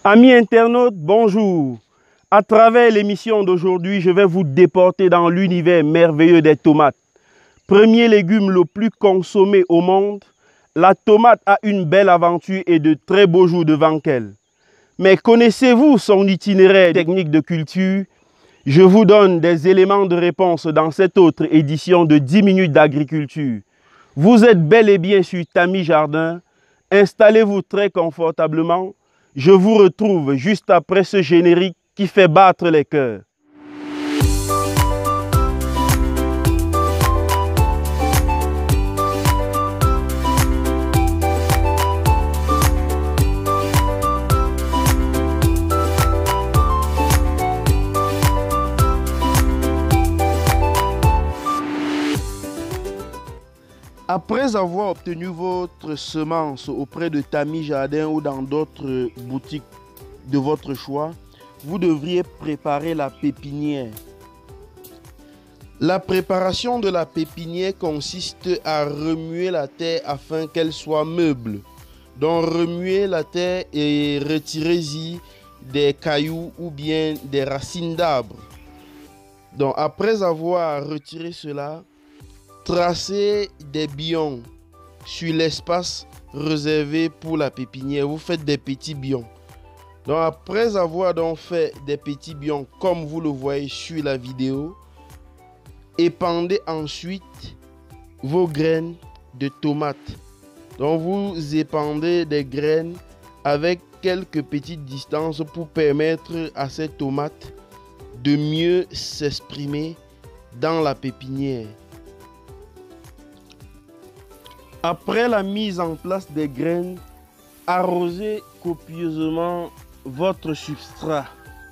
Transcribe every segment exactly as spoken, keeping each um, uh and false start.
Amis internautes, bonjour. À travers l'émission d'aujourd'hui, je vais vous déporter dans l'univers merveilleux des tomates. Premier légume le plus consommé au monde, la tomate a une belle aventure et de très beaux jours devant elle. Mais connaissez-vous son itinéraire technique de culture? Je vous donne des éléments de réponse dans cette autre édition de dix minutes d'agriculture. Vous êtes bel et bien sur Tami Jardin. Installez-vous très confortablement. Je vous retrouve juste après ce générique qui fait battre les cœurs. Après avoir obtenu votre semence auprès de Tami Jardin ou dans d'autres boutiques de votre choix, vous devriez préparer la pépinière. La préparation de la pépinière consiste à remuer la terre afin qu'elle soit meuble. Donc remuez la terre et retirez-y des cailloux ou bien des racines d'arbres. Donc après avoir retiré cela, tracez des bions sur l'espace réservé pour la pépinière. Vous faites des petits bions. Donc après avoir donc fait des petits bions comme vous le voyez sur la vidéo, épandez ensuite vos graines de tomates. Donc vous épandez des graines avec quelques petites distances pour permettre à ces tomates de mieux s'exprimer dans la pépinière. Après la mise en place des graines, arrosez copieusement votre substrat.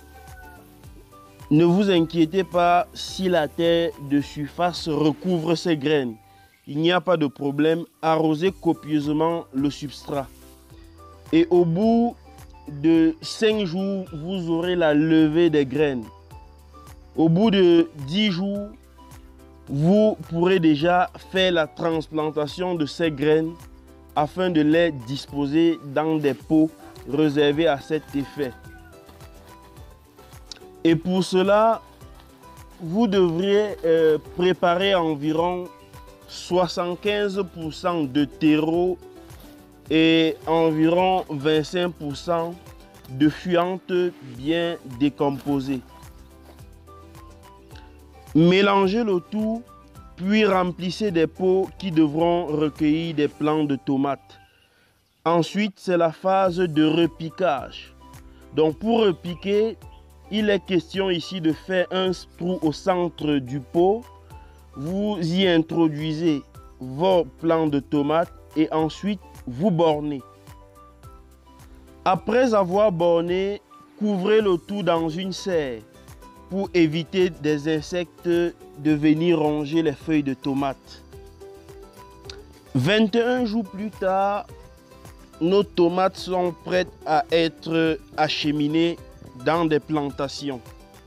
Ne vous inquiétez pas si la terre de surface recouvre ces graines. Il n'y a pas de problème, arrosez copieusement le substrat. Et au bout de cinq jours, vous aurez la levée des graines. Au bout de dix jours, vous pourrez déjà faire la transplantation de ces graines afin de les disposer dans des pots réservés à cet effet. Et pour cela, vous devriez euh, préparer environ soixante-quinze pour cent de terreau et environ vingt-cinq pour cent de fuente bien décomposée. Mélangez le tout, puis remplissez des pots qui devront recueillir des plants de tomates. Ensuite, c'est la phase de repiquage. Donc pour repiquer, il est question ici de faire un trou au centre du pot. Vous y introduisez vos plants de tomates et ensuite vous bornez. Après avoir borné, couvrez le tout dans une serre pour éviter des insectes de venir ronger les feuilles de tomates. vingt et un jours plus tard, nos tomates sont prêtes à être acheminées dans des plantations.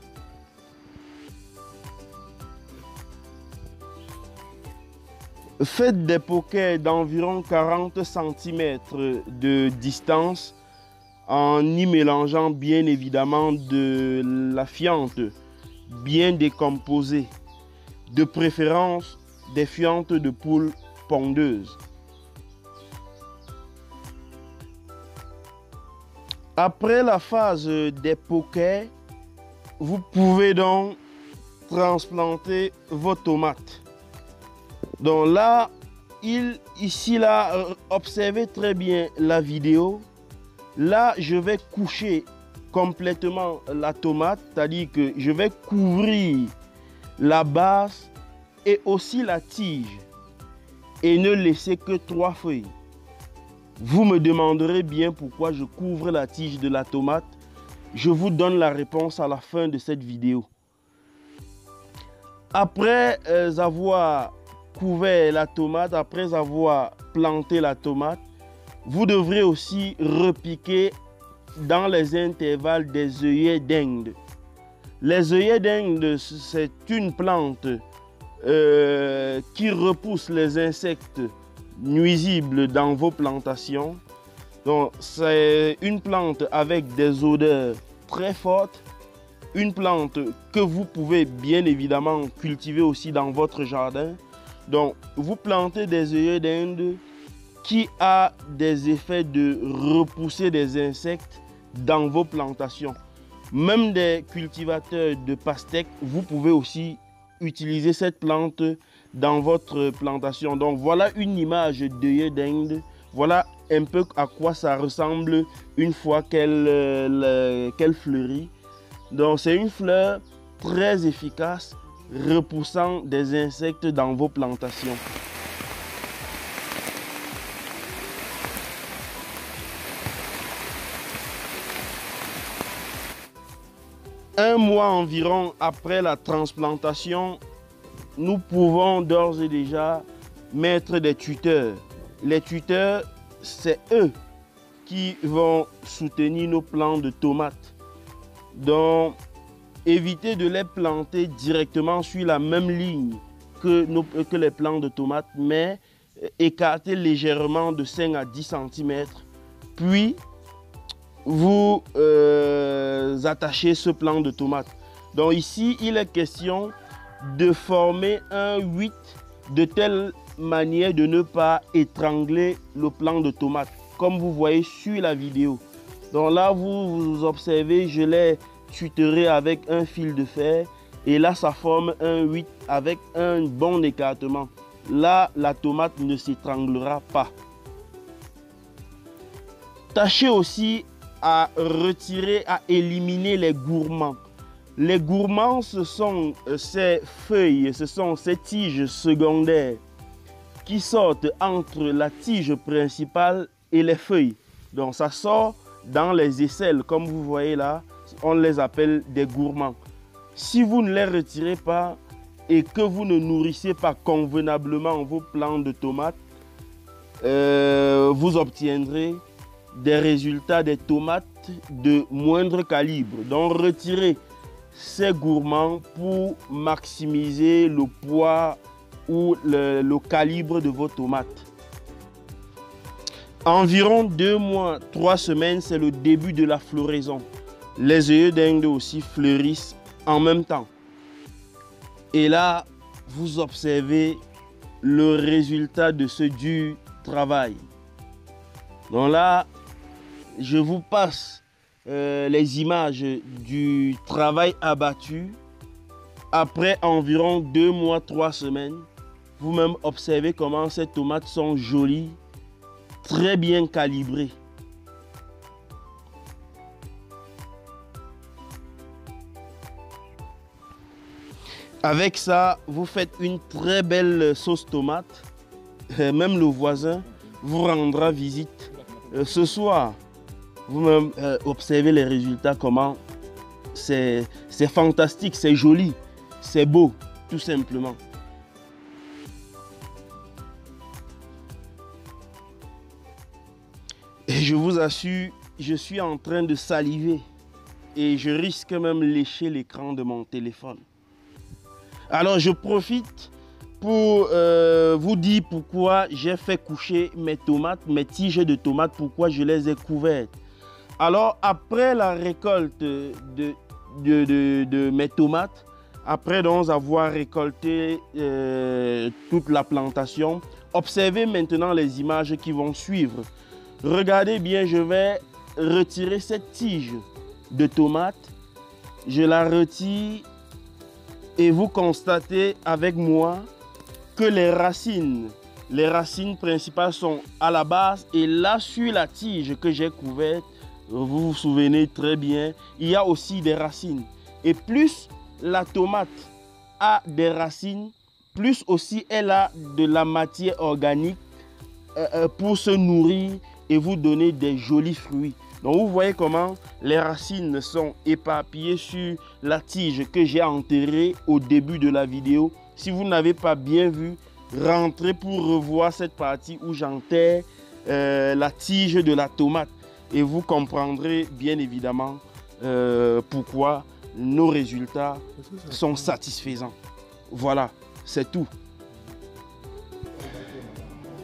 Faites des poquets d'environ quarante centimètres de distance en y mélangeant bien évidemment de la fiente bien décomposée, de préférence des fientes de poules pondeuses. Après la phase des poquets, vous pouvez donc transplanter vos tomates. Donc là, il, ici là, observez très bien la vidéo. Là, je vais coucher complètement la tomate, c'est-à-dire que je vais couvrir la base et aussi la tige et ne laisser que trois feuilles. Vous me demanderez bien pourquoi je couvre la tige de la tomate. Je vous donne la réponse à la fin de cette vidéo. Après euh, avoir couvert la tomate, après avoir planté la tomate, vous devrez aussi repiquer dans les intervalles des œillets d'Inde. Les œillets d'Inde, c'est une plante euh, qui repousse les insectes nuisibles dans vos plantations. Donc c'est une plante avec des odeurs très fortes, une plante que vous pouvez bien évidemment cultiver aussi dans votre jardin. Donc vous plantez des œillets d'Inde qui a des effets de repousser des insectes dans vos plantations. Même des cultivateurs de pastèques, vous pouvez aussi utiliser cette plante dans votre plantation. Donc voilà une image d'œillet d'Inde. Voilà un peu à quoi ça ressemble une fois qu'elle euh, qu'elle fleurit. Donc c'est une fleur très efficace, repoussant des insectes dans vos plantations. Un mois environ après la transplantation, nous pouvons d'ores et déjà mettre des tuteurs. Les tuteurs, c'est eux qui vont soutenir nos plants de tomates. Donc, évitez de les planter directement sur la même ligne que, nos, que les plants de tomates, mais écartez légèrement de cinq à dix centimètres. Puis, vous euh, attachez ce plant de tomates. Donc ici, il est question de former un huit de telle manière de ne pas étrangler le plant de tomate, comme vous voyez sur la vidéo. Donc là, vous, vous observez, je l'ai tutoré avec un fil de fer et là, ça forme un huit avec un bon écartement. Là, la tomate ne s'étranglera pas. Tâchez aussi à retirer, à éliminer les gourmands. Les gourmands, ce sont ces feuilles, ce sont ces tiges secondaires qui sortent entre la tige principale et les feuilles. Donc ça sort dans les aisselles, comme vous voyez là, on les appelle des gourmands. Si vous ne les retirez pas et que vous ne nourrissez pas convenablement vos plants de tomates, euh, vous obtiendrez des résultats des tomates de moindre calibre. Donc retirez ces gourmands pour maximiser le poids ou le, le calibre de vos tomates. Environ deux mois, trois semaines, c'est le début de la floraison. Les œillets d'Inde aussi fleurissent en même temps. Et là, vous observez le résultat de ce dur travail. Donc là, je vous passe euh, les images du travail abattu après environ deux mois, trois semaines. Vous-même observez comment ces tomates sont jolies, très bien calibrées. Avec ça, vous faites une très belle sauce tomate. Même le voisin vous rendra visite euh, ce soir. Vous-même euh, observez les résultats, comment c'est fantastique, c'est joli, c'est beau, tout simplement. Et je vous assure, je suis en train de saliver et je risque même de lécher l'écran de mon téléphone. Alors je profite pour euh, vous dire pourquoi j'ai fait coucher mes tomates, mes tiges de tomates, pourquoi je les ai couvertes. Alors après la récolte de, de, de, de mes tomates, après donc avoir récolté euh, toute la plantation, observez maintenant les images qui vont suivre. Regardez bien, je vais retirer cette tige de tomate, je la retire et vous constatez avec moi que les racines, les racines principales sont à la base et là sur la tige que j'ai couverte, vous vous souvenez très bien, il y a aussi des racines. Et plus la tomate a des racines, plus aussi elle a de la matière organique euh, pour se nourrir et vous donner des jolis fruits. Donc vous voyez comment les racines sont éparpillées sur la tige que j'ai enterrée au début de la vidéo. Si vous n'avez pas bien vu, rentrez pour revoir cette partie où j'enterre euh, la tige de la tomate. Et vous comprendrez bien évidemment euh, pourquoi nos résultats sont satisfaisants. Voilà, c'est tout.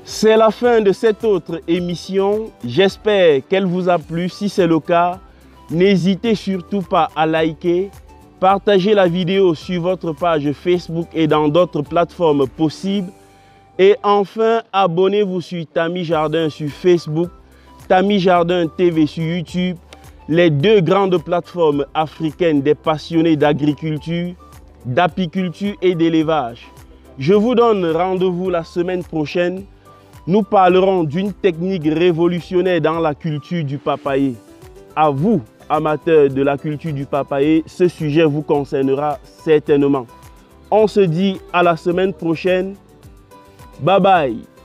C'est la fin de cette autre émission. J'espère qu'elle vous a plu. Si c'est le cas, n'hésitez surtout pas à liker, partager la vidéo sur votre page Facebook et dans d'autres plateformes possibles. Et enfin, abonnez-vous sur Tami Jardin sur Facebook, Tami Jardin T V sur YouTube, les deux grandes plateformes africaines des passionnés d'agriculture, d'apiculture et d'élevage. Je vous donne rendez-vous la semaine prochaine. Nous parlerons d'une technique révolutionnaire dans la culture du papayer. À vous, amateurs de la culture du papayer, ce sujet vous concernera certainement. On se dit à la semaine prochaine. Bye bye.